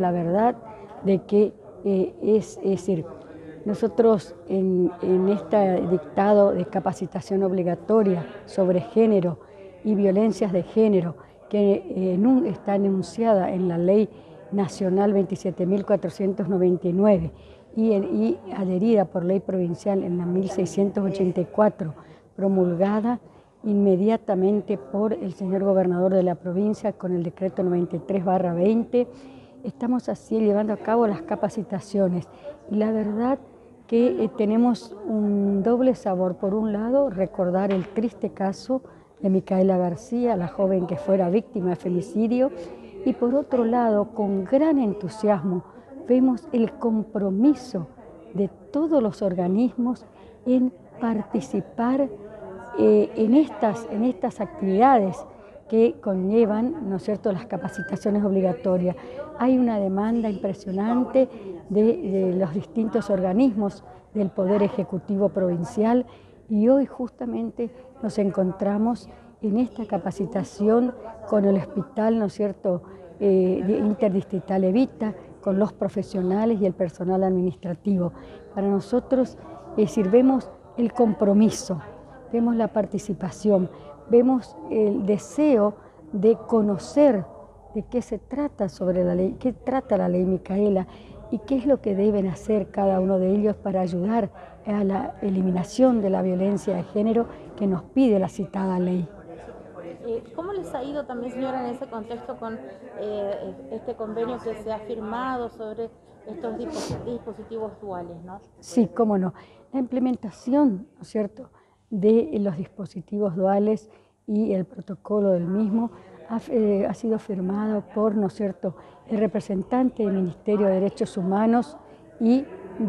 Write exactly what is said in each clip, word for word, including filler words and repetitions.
la verdad de que eh, es, es decir, nosotros en, en este dictado de capacitación obligatoria sobre género y violencias de género, que eh, está enunciada en la Ley Nacional veintisiete mil cuatrocientos noventa y nueve y, y adherida por ley provincial en la mil seiscientos ochenta y cuatro, promulgada inmediatamente por el señor gobernador de la provincia con el decreto noventa y tres barra veinte, estamos así llevando a cabo las capacitaciones y la verdad que eh, tenemos un doble sabor. Por un lado, recordar el triste caso de Micaela García, la joven que fuera víctima de femicidio, y por otro lado, con gran entusiasmo, vemos el compromiso de todos los organismos en participar eh, en, estas, en estas actividades que conllevan, ¿no es cierto?, las capacitaciones obligatorias. Hay una demanda impresionante de, de los distintos organismos del Poder Ejecutivo Provincial y hoy justamente nos encontramos en esta capacitación con el hospital, ¿no es cierto?, eh, interdistrital Evita, con los profesionales y el personal administrativo. Para nosotros, es decir, vemos el compromiso, vemos la participación, vemos el deseo de conocer de qué se trata sobre la ley, qué trata la ley Micaela y qué es lo que deben hacer cada uno de ellos para ayudar a la eliminación de la violencia de género que nos pide la citada ley. Eh, ¿Cómo les ha ido también, señora, en ese contexto con eh, este convenio que se ha firmado sobre estos dispositivos duales, ¿no? Sí, cómo no. La implementación, ¿no es cierto?, de los dispositivos duales y el protocolo del mismo ha, eh, ha sido firmado por, ¿no es cierto?, el representante del Ministerio de Derechos Humanos y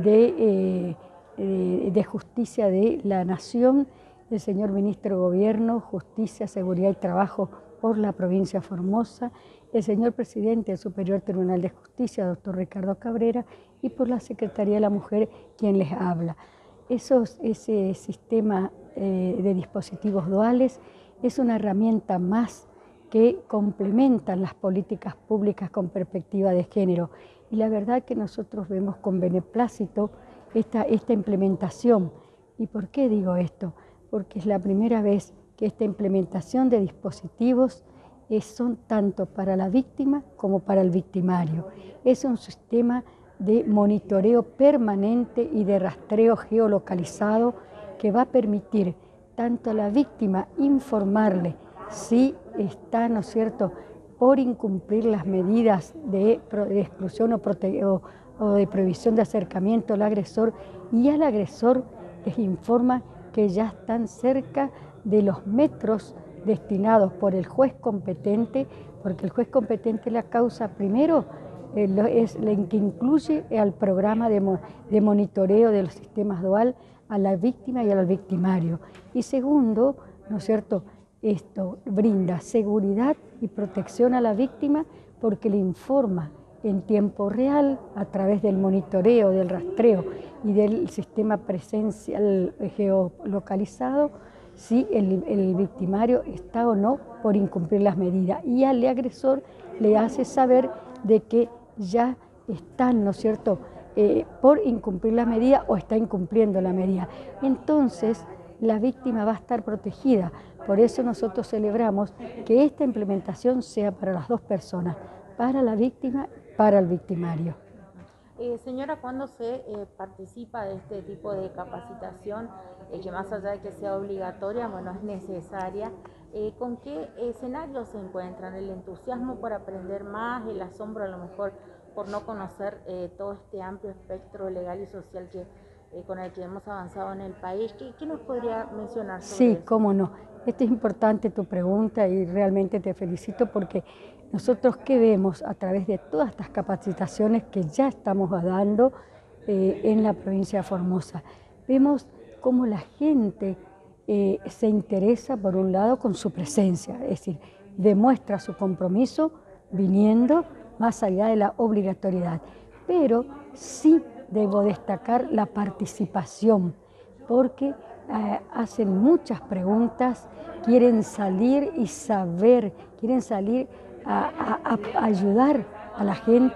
de, eh, de Justicia de la Nación, el señor Ministro de Gobierno, Justicia, Seguridad y Trabajo por la provincia de Formosa, el señor Presidente del Superior Tribunal de Justicia, doctor Ricardo Cabrera, y por la Secretaría de la Mujer, quien les habla. Esos, ese sistema eh, de dispositivos duales es una herramienta más que complementan las políticas públicas con perspectiva de género. Y la verdad que nosotros vemos con beneplácito esta, esta implementación. ¿Y por qué digo esto? Porque es la primera vez que esta implementación de dispositivos es, son tanto para la víctima como para el victimario. Es un sistema de monitoreo permanente y de rastreo geolocalizado que va a permitir tanto a la víctima informarle si está, ¿no es cierto?, por incumplir las medidas de, de exclusión o, o, o de prohibición de acercamiento al agresor, y al agresor les informa que ya están cerca de los metros destinados por el juez competente, porque el juez competente la causa primero eh, lo, es el que incluye al programa de, mo, de monitoreo de los sistemas dual a la víctima y al victimario. Y segundo, ¿no es cierto?, esto brinda seguridad y protección a la víctima porque le informa en tiempo real a través del monitoreo, del rastreo y del sistema presencial geolocalizado si el, el victimario está o no por incumplir las medidas, y al agresor le hace saber de que ya están, ¿no es cierto?, eh, por incumplir la medida o está incumpliendo la medida. Entonces la víctima va a estar protegida. Por eso nosotros celebramos que esta implementación sea para las dos personas, para la víctima y para el victimario. Eh, señora, ¿cuándo se eh, participa de este tipo de capacitación, eh, que más allá de que sea obligatoria, bueno, es necesaria? Eh, ¿Con qué escenarios se encuentran? ¿El entusiasmo por aprender más, el asombro a lo mejor por no conocer eh, todo este amplio espectro legal y social que, eh, con el que hemos avanzado en el país? ¿Qué, qué nos podría mencionar sobre Sí, eso? cómo no. Esta es importante tu pregunta y realmente te felicito porque nosotros qué vemos a través de todas estas capacitaciones que ya estamos dando eh, en la provincia de Formosa. Vemos cómo la gente eh, se interesa por un lado con su presencia, es decir, demuestra su compromiso viniendo más allá de la obligatoriedad. Pero sí debo destacar la participación porque Eh, hacen muchas preguntas, quieren salir y saber, quieren salir a, a, a ayudar a la gente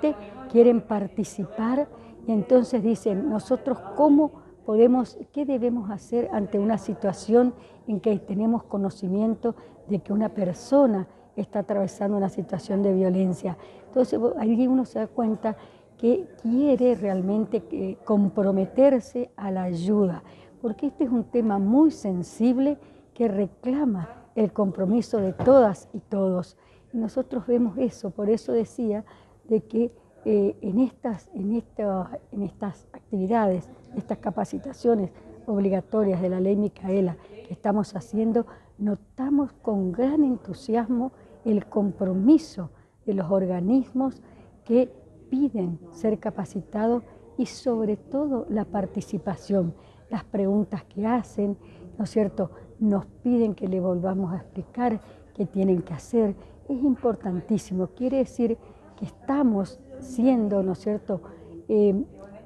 quieren participar y entonces dicen, nosotros cómo podemos, qué debemos hacer ante una situación en que tenemos conocimiento de que una persona está atravesando una situación de violencia. Entonces allí uno se da cuenta que quiere realmente eh, comprometerse a la ayuda, porque este es un tema muy sensible que reclama el compromiso de todas y todos. Y nosotros vemos eso, por eso decía de que eh, en, estas, en, esta, en estas actividades, estas capacitaciones obligatorias de la Ley Micaela que estamos haciendo, notamos con gran entusiasmo el compromiso de los organismos que piden ser capacitados y sobre todo la participación, las preguntas que hacen, ¿no es cierto?, nos piden que le volvamos a explicar qué tienen que hacer. Es importantísimo, quiere decir que estamos siendo, ¿no es cierto?, eh,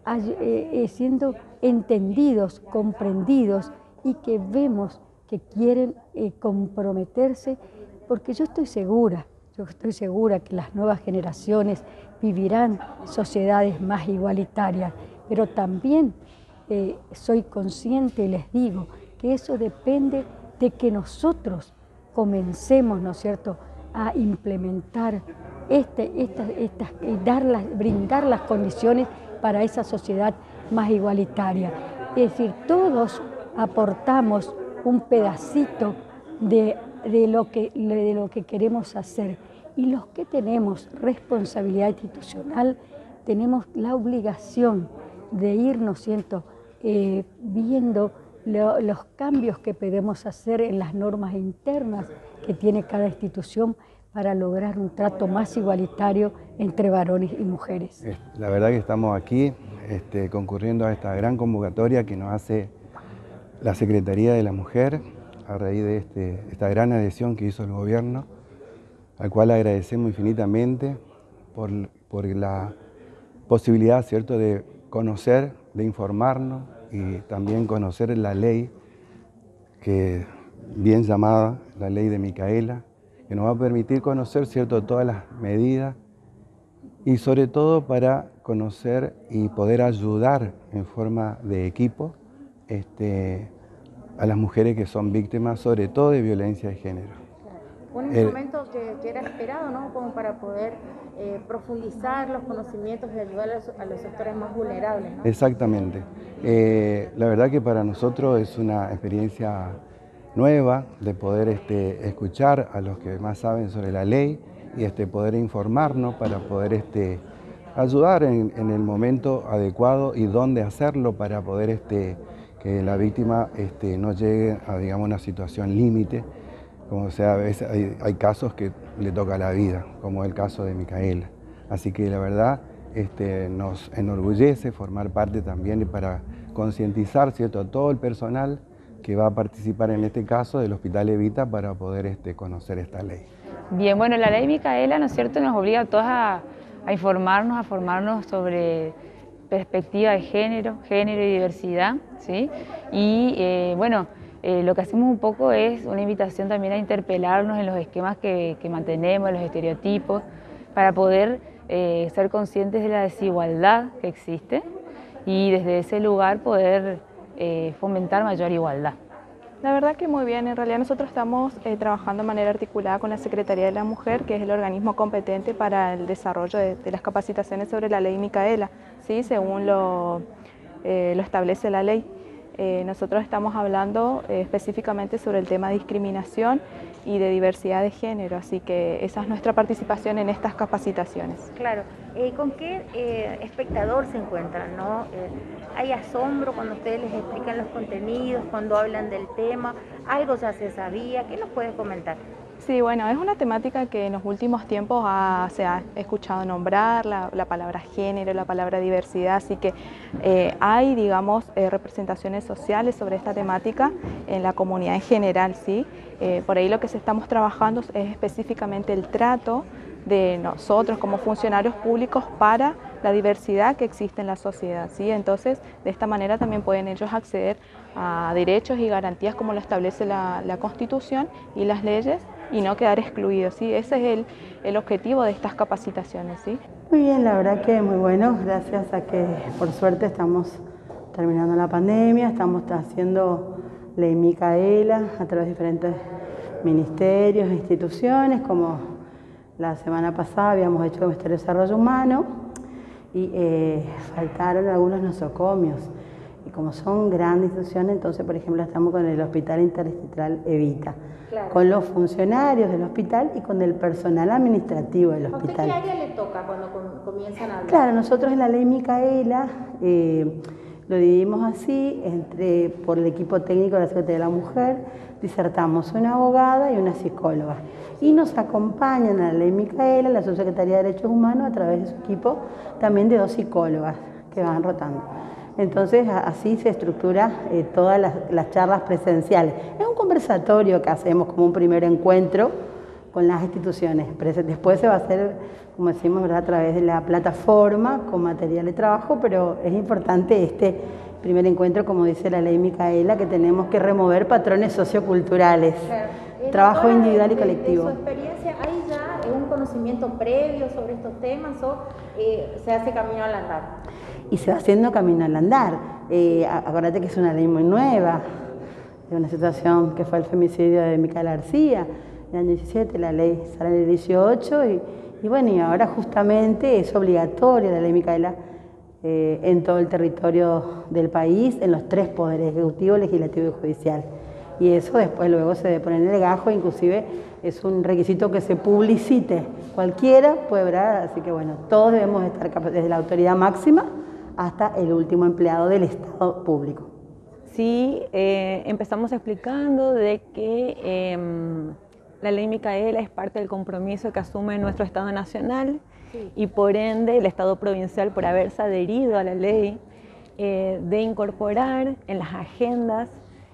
eh, siendo entendidos, comprendidos y que vemos que quieren eh, comprometerse, porque yo estoy segura, yo estoy segura que las nuevas generaciones vivirán sociedades más igualitarias, pero también eh, soy consciente y les digo que eso depende de que nosotros comencemos, ¿no es cierto?, a implementar, este, esta, esta, dar las, brindar las condiciones para esa sociedad más igualitaria. Es decir, todos aportamos un pedacito de, de, lo que, de lo que queremos hacer y los que tenemos responsabilidad institucional tenemos la obligación de ir, ¿no es cierto?, eh, viendo lo, los cambios que podemos hacer en las normas internas que tiene cada institución para lograr un trato más igualitario entre varones y mujeres. La verdad que estamos aquí este, concurriendo a esta gran convocatoria que nos hace la Secretaría de la Mujer a raíz de este, esta gran adhesión que hizo el gobierno, al cual agradecemos infinitamente por, por la posibilidad, ¿cierto?, de conocer, de informarnos y también conocer la ley, que bien llamada la Ley de Micaela, que nos va a permitir conocer, ¿cierto?, todas las medidas y sobre todo para conocer y poder ayudar en forma de equipo este, a las mujeres que son víctimas sobre todo de violencia de género. Un instrumento que, que era esperado, ¿no?, como para poder eh, profundizar los conocimientos y ayudar a los, a los sectores más vulnerables, ¿no? Exactamente. Eh, la verdad que para nosotros es una experiencia nueva de poder este, escuchar a los que más saben sobre la ley y este, poder informarnos para poder este, ayudar en, en el momento adecuado y dónde hacerlo para poder este, que la víctima este, no llegue a, digamos, una situación límite. Como sea, a veces hay, hay casos que le toca la vida, como el caso de Micaela. Así que la verdad este, nos enorgullece formar parte también para concientizar, ¿cierto?, a todo el personal que va a participar en este caso del Hospital Evita para poder este, conocer esta ley. Bien, bueno, la ley Micaela, ¿no es cierto?, nos obliga a todos a, a informarnos, a formarnos sobre perspectiva de género, género y diversidad, ¿sí? Y eh, bueno, Eh, lo que hacemos un poco es una invitación también a interpelarnos en los esquemas que, que mantenemos, en los estereotipos, para poder eh, ser conscientes de la desigualdad que existe y desde ese lugar poder eh, fomentar mayor igualdad. La verdad que muy bien, en realidad nosotros estamos eh, trabajando de manera articulada con la Secretaría de la Mujer, que es el organismo competente para el desarrollo de, de las capacitaciones sobre la Ley Micaela, ¿sí?, según lo, eh, lo establece la ley. Eh, nosotros estamos hablando eh, específicamente sobre el tema de discriminación y de diversidad de género, así que esa es nuestra participación en estas capacitaciones. Claro, eh, ¿con qué eh, espectador se encuentran, no? Eh, ¿Hay asombro cuando ustedes les explican los contenidos, cuando hablan del tema? ¿Algo ya se sabía? ¿Qué nos puedes comentar? Sí, bueno, es una temática que en los últimos tiempos ha, se ha escuchado nombrar, la, la palabra género, la palabra diversidad, así que eh, hay, digamos, eh, representaciones sociales sobre esta temática en la comunidad en general, ¿sí? Eh, por ahí lo que se estamos trabajando es específicamente el trato de nosotros como funcionarios públicos para la diversidad que existe en la sociedad, ¿sí? Entonces, de esta manera también pueden ellos acceder a derechos y garantías como lo establece la, la Constitución y las leyes, y no quedar excluidos, ¿sí? Ese es el, el objetivo de estas capacitaciones, ¿sí? Muy bien, la verdad que muy bueno, gracias a que por suerte estamos terminando la pandemia, estamos haciendo Ley Micaela a través de diferentes ministerios e instituciones, como la semana pasada habíamos hecho el Ministerio de Desarrollo Humano y eh, faltaron algunos nosocomios. Y como son grandes instituciones, entonces, por ejemplo, estamos con el Hospital Interdistrital Evita, claro, con los funcionarios del hospital y con el personal administrativo del hospital. ¿A usted qué área le toca cuando comienzan a hablar? Claro, nosotros en la Ley Micaela eh, lo dividimos así, entre, por el equipo técnico de la Secretaría de la Mujer, disertamos una abogada y una psicóloga. Y nos acompañan a la Ley Micaela, la Subsecretaría de Derechos Humanos, a través de su equipo también de dos psicólogas que van rotando. Entonces así se estructura eh, todas las, las charlas presenciales. Es un conversatorio que hacemos como un primer encuentro con las instituciones. Después se va a hacer, como decimos, ¿verdad?, a través de la plataforma con material de trabajo, pero es importante este primer encuentro, como dice la Ley Micaela, que tenemos que remover patrones socioculturales, claro, trabajo individual de, y colectivo. ¿De su experiencia hay ya un conocimiento previo sobre estos temas o eh, se hace camino al andar? Y se va haciendo camino al andar. Eh, acuérdate que es una ley muy nueva, de una situación que fue el femicidio de Micaela García, en el año diecisiete, la ley sale en el dieciocho, y, y bueno, y ahora justamente es obligatoria la Ley Micaela eh, en todo el territorio del país, en los tres poderes, ejecutivo, legislativo y judicial. Y eso después luego se debe poner en el gajo, inclusive es un requisito que se publicite. Cualquiera puede ver, así que bueno, todos debemos estar capaces, desde la autoridad máxima hasta el último empleado del Estado público. Sí, eh, empezamos explicando de que eh, la Ley Micaela es parte del compromiso que asume nuestro Estado Nacional, sí, y por ende el Estado Provincial, por haberse adherido a la ley, eh, de incorporar en las agendas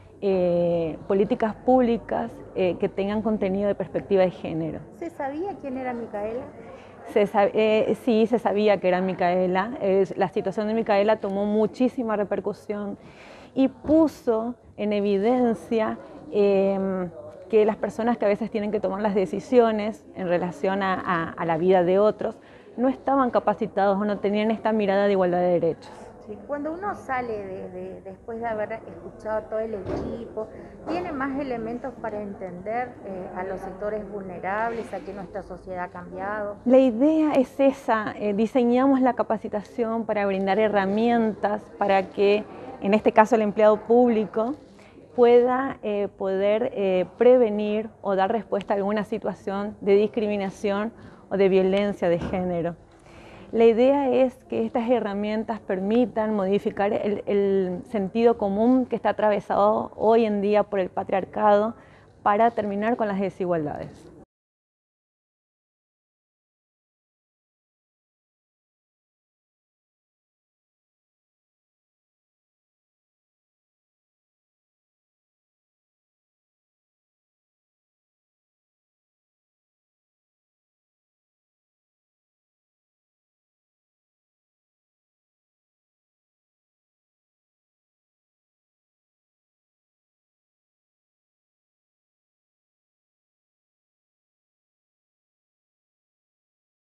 eh, políticas públicas eh, que tengan contenido de perspectiva de género. ¿Se sabía quién era Micaela? Se sab eh, sí, se sabía que era Micaela. Eh, la situación de Micaela tomó muchísima repercusión y puso en evidencia eh, que las personas que a veces tienen que tomar las decisiones en relación a, a, a la vida de otros no estaban capacitados o no tenían esta mirada de igualdad de derechos. Sí, cuando uno sale de, de, después de haber escuchado todo el equipo, ¿tiene más elementos para entender eh, a los sectores vulnerables, a que nuestra sociedad ha cambiado? La idea es esa, eh, diseñamos la capacitación para brindar herramientas para que, en este caso el empleado público, pueda eh, poder eh, prevenir o dar respuesta a alguna situación de discriminación o de violencia de género. La idea es que estas herramientas permitan modificar el, el sentido común que está atravesado hoy en día por el patriarcado para terminar con las desigualdades.